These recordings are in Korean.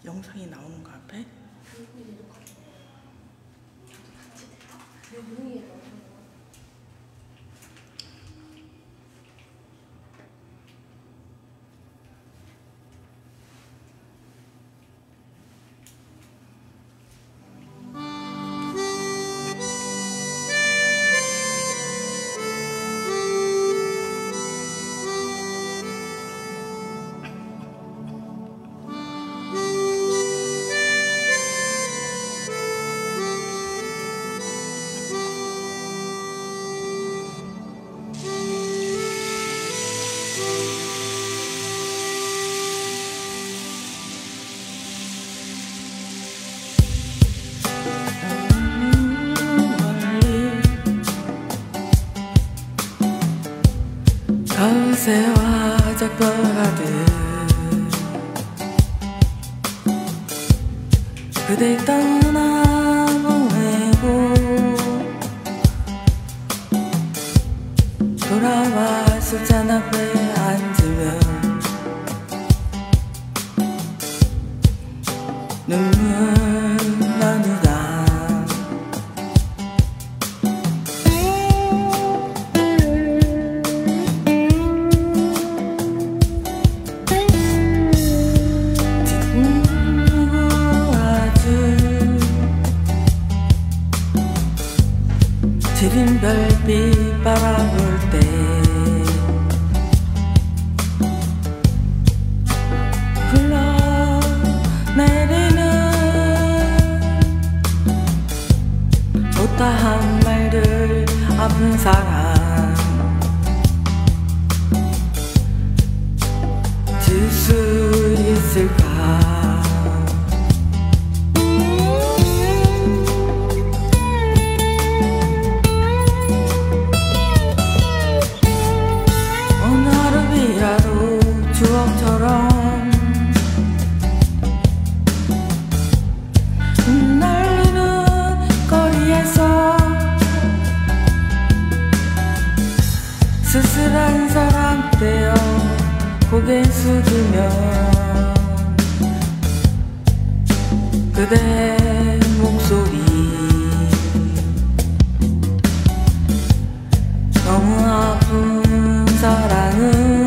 영상이 나오는 거 앞에? 거세와 작별하듯 그댈 떠나보내고 돌아와 술잔 앞에 앉으면 눈물 나누다 지린 별빛 바라볼 때 흘러내리는 못다한 말들 아픈 사랑 질 수 있을까 추억처럼 날리는 거리에서 쓸쓸한 사람 되어 고개 숙이면 그대 목소리 너무 아픈 사랑은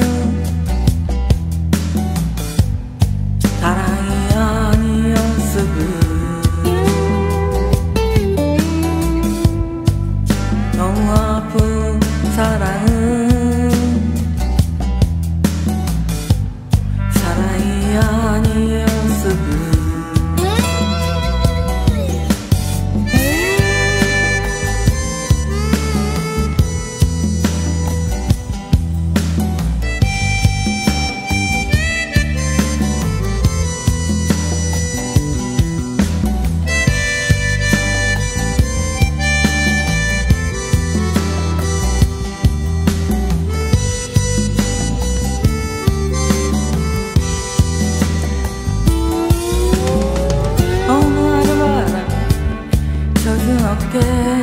너무 아픈 사랑은 사랑이 아니었으면 어깨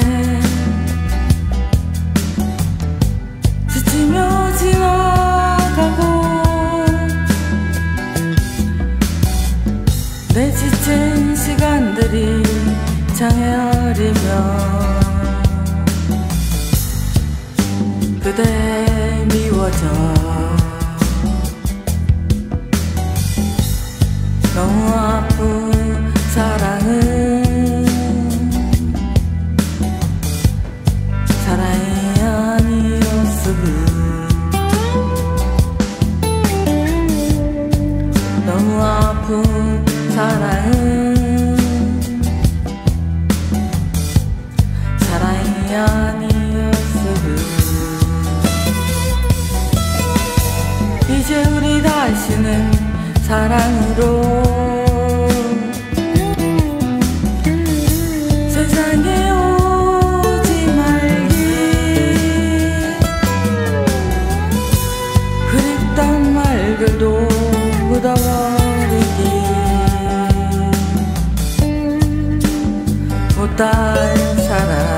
지치며 지나가고 내 지친 시간들이 장애어리며 그대 미워져 너무 아픈 사랑은 사랑이 아니었으면 너무 아픈 사랑은 사랑이 아니었으면 이제 우리 다시는 사랑으로 세상에 오지 말기 그립단 말들도 묻어버리기 못다한 사랑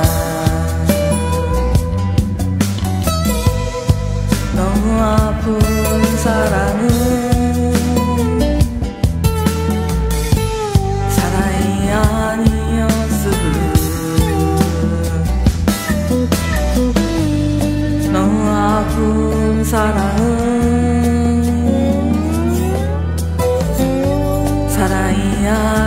너무 아픈 사랑은 아니야